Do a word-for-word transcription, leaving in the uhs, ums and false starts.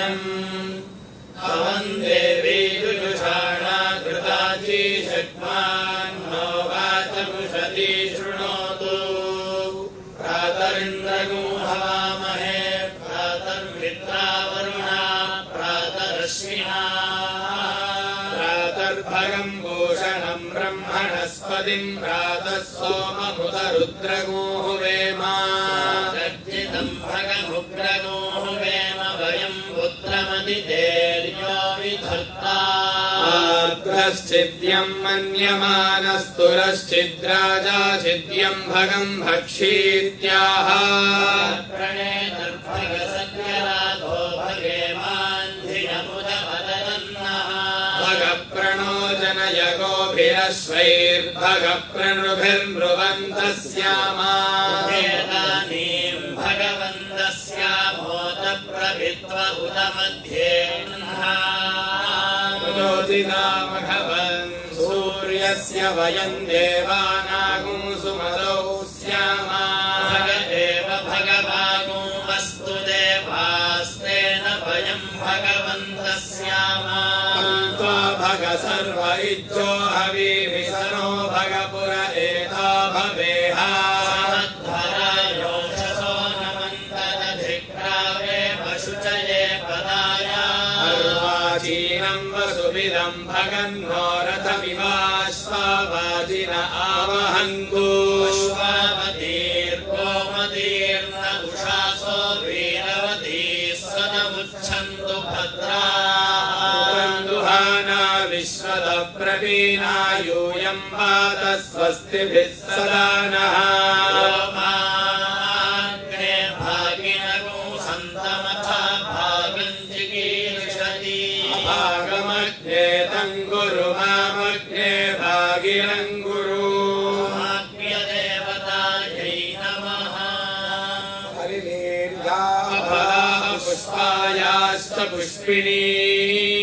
यज्ञम् अवन् देवी जुजुषाणा घृताची शक्मान्नो वाचमुषति शृणोतु प्रातरिन्द्रगुं हवामहे प्रातर्मित्रावरुणा प्रातरश्मिना प्रातर्भगं भूषणं ब्रह्मणस्पतिं प्रातः सोममुतरुद्रगुं हुवेम सज्जितं भगमुग्रगुं हुवेम वयं पुत्रमदितेर्यो विधत्ता आर्द्रश्चिद्यं मन्यमानस्तुरश्चिद्राजा चिद्यं भगं भक्षीत्याह प्रणेतर्भगसत्यराधो भगेमान्धियमुदपदन्नः भगप्रणो जनयगोभिरश्वैर्भगप्रणुभिर्मृवन्तः स्यामा वेदानीं भगवन्तस्यामोत प्रभित्व उत मध्ये भगवन् सूर्यस्य वयं देवानागुं सुमतौ स्यामा भग एव भगवागुं वस्तु देवास्तेन वयं भगवन्तः स्यामा भग सर्व इज्जो हवीभिसनो भगपुर एता भवेह धरायोषसो नमन्तदधिक्रावे पशुचये पदाय अर्वाचीनं वसुभिदं भगन्नो रथमिवाश्वावाजिन आवहन्तु अश्वावतीर्गोमतीर्न उषासो वीरवतीः सदमुच्छन्तु भद्राः दुहाना विश्वदप्रवीणा यूयं पात स्वस्तिभिः सदा नः माग्ने भागिनगुं सन्तमथा भागं चिकीर्षति भागमग्ने तं गुरु मामग्ने भागिनं गुरु भाग्यदेवतायै नमः हरिवीर्या पुष्पायाश्च पुष्पिणी